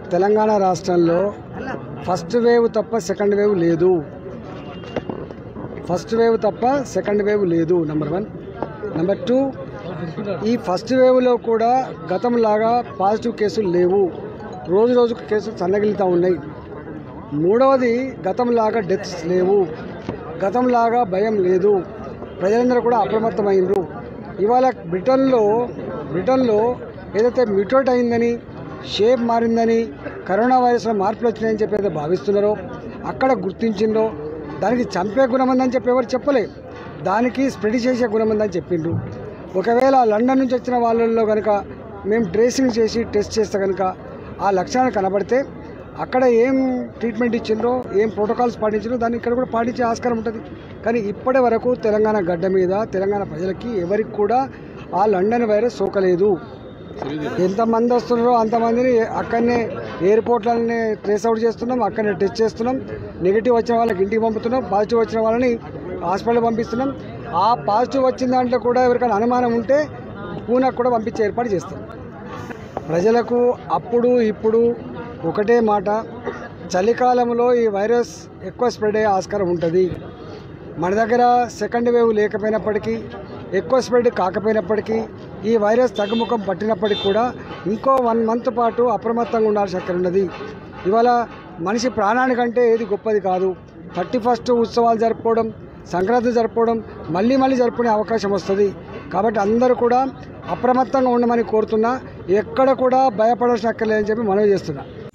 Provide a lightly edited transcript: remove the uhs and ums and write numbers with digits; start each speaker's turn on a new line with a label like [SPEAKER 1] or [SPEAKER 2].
[SPEAKER 1] తెలంగాణ రాష్ట్రంలో first wave తప్ప second wave లేదు. ఫస్ట్ వేవ్ తప్ప సెకండ్ వేవ్ లేదు. నెంబర్ 1. నెంబర్ 2, ఈ ఫస్ట్ వేవ్లో కూడా గతంలాగా పాజిటివ్ కేసులు లేవు. రోజు రోజుకు కేసులు సన్నగిలుతూ ఉన్నాయి. మూడవది, గతంలాగా డెత్స్ లేవు. గతంలాగా భయం లేదు. ప్రజలందరూ కూడా అప్రమత్తమైనరు. ఇవాళ బ్రిటన్లో ఏదైతే మ్యూటేట్ అయిందని, షేప్ మారిందని, కరోనా వైరస్లో మార్పులు వచ్చినాయని చెప్పి ఏదైతే భావిస్తున్నారో, అక్కడ గుర్తించిందో దానికి చంపే గుణం ఉందని చెప్పి ఎవరు చెప్పలేదు. దానికి స్ప్రెడ్ చేసే గుణం ఉందని చెప్పిండ్రు. ఒకవేళ లండన్ నుంచి వచ్చిన వాళ్ళల్లో కనుక మేము ట్రేసింగ్ చేసి టెస్ట్ చేస్తే కనుక ఆ లక్షణాలు కనబడితే అక్కడ ఏం ట్రీట్మెంట్ ఇచ్చిండ్రో, ఏం ప్రోటోకాల్స్ పాటించిండ్రో దాన్ని ఇక్కడ కూడా పాటించే ఆస్కారం ఉంటుంది. కానీ ఇప్పటి వరకు తెలంగాణ గడ్డ మీద తెలంగాణ ప్రజలకి ఎవరికి కూడా ఆ లండన్ వైరస్ సోకలేదు. ఎంతమంది వస్తున్నారో అంతమందిని అక్కడనే ఎయిర్పోర్ట్లనే ట్రేస్ అవుట్ చేస్తున్నాం, అక్కడనే టెస్ట్ చేస్తున్నాం. నెగిటివ్ వచ్చిన వాళ్ళకి ఇంటికి పంపుతున్నాం, పాజిటివ్ వచ్చిన వాళ్ళని హాస్పిటల్ పంపిస్తున్నాం. ఆ పాజిటివ్ వచ్చిన దాంట్లో కూడా ఎవరికైనా అనుమానం ఉంటే పూనాకు కూడా పంపించే ఏర్పాటు చేస్తాం. ప్రజలకు అప్పుడు ఇప్పుడు ఒకటే మాట, చలికాలంలో ఈ వైరస్ ఎక్కువ స్ప్రెడ్ అయ్యే ఆస్కారం ఉంటుంది. మన దగ్గర సెకండ్ వేవ్ లేకపోయినప్పటికీ, ఎక్కువ స్ప్రెడ్ కాకపోయినప్పటికీ, ఈ వైరస్ తగ్గుముఖం పట్టినప్పటికీ కూడా ఇంకో 1 మంత్ పాటు అప్రమత్తంగా ఉండాల్సిన అక్కడ ఉన్నది. ఇవాళ మనిషి ప్రాణానికంటే ఏది గొప్పది కాదు. 31st ఉత్సవాలు జరుపుకోవడం, సంక్రాంతి జరుపుకోవడం, మళ్ళీ జరుపుకునే అవకాశం వస్తుంది. కాబట్టి అందరూ కూడా అప్రమత్తంగా ఉండమని కోరుతున్నా. ఎక్కడ కూడా భయపడాల్సిన అక్కర్లేదని చెప్పి మనవి చేస్తున్నా.